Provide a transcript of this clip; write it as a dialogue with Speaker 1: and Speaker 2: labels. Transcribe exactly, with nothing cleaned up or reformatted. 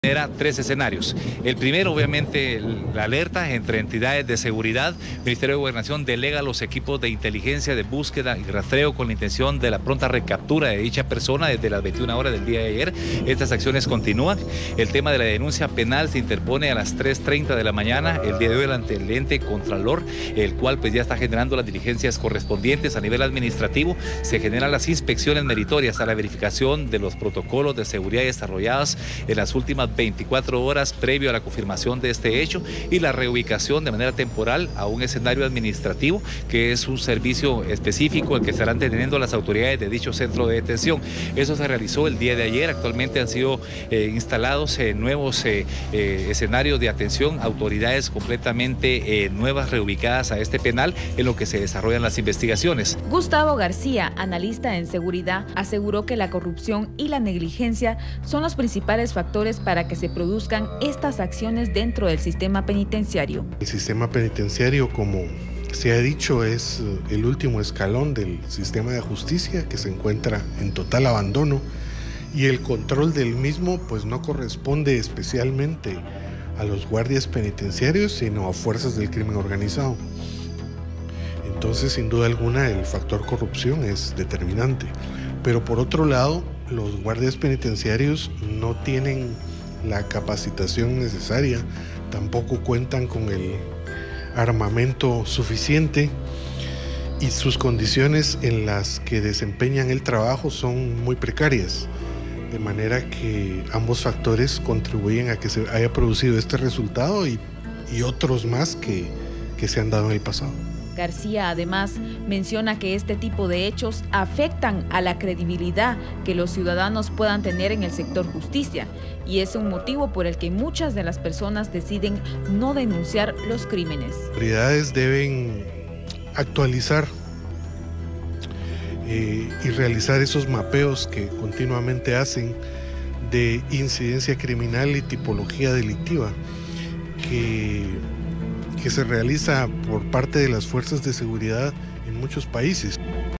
Speaker 1: Era tres escenarios. El primero, obviamente, la alerta entre entidades de seguridad. El Ministerio de Gobernación delega los equipos de inteligencia de búsqueda y rastreo con la intención de la pronta recaptura de dicha persona desde las veintiuna horas del día de ayer. Estas acciones continúan. El tema de la denuncia penal se interpone a las tres treinta de la mañana el día de hoy ante el ente Contralor, el cual pues ya está generando las diligencias correspondientes a nivel administrativo. Se generan las inspecciones meritorias a la verificación de los protocolos de seguridad desarrollados en las últimas veinticuatro horas previo a la confirmación de este hecho y la reubicación de manera temporal a un escenario administrativo que es un servicio específico el que estarán teniendo las autoridades de dicho centro de detención. Eso se realizó el día de ayer. Actualmente han sido eh, instalados eh, nuevos eh, eh, escenarios de atención, autoridades completamente eh, nuevas reubicadas a este penal en lo que se desarrollan las investigaciones.
Speaker 2: Gustavo García, analista en seguridad, aseguró que la corrupción y la negligencia son los principales factores para que se produzcan estas acciones dentro del sistema penitenciario.
Speaker 3: El sistema penitenciario, como se ha dicho, es el último escalón del sistema de justicia que se encuentra en total abandono y el control del mismo pues no corresponde especialmente a los guardias penitenciarios, sino a fuerzas del crimen organizado. Entonces, sin duda alguna, el factor corrupción es determinante. Pero por otro lado, los guardias penitenciarios no tienen la capacitación necesaria, tampoco cuentan con el armamento suficiente y sus condiciones en las que desempeñan el trabajo son muy precarias, de manera que ambos factores contribuyen a que se haya producido este resultado y, y otros más que, que se han dado en el pasado.
Speaker 2: García además menciona que este tipo de hechos afectan a la credibilidad que los ciudadanos puedan tener en el sector justicia y es un motivo por el que muchas de las personas deciden no denunciar los crímenes.
Speaker 3: Las autoridades deben actualizar eh, y realizar esos mapeos que continuamente hacen de incidencia criminal y tipología delictiva que que se realiza por parte de las fuerzas de seguridad en muchos países.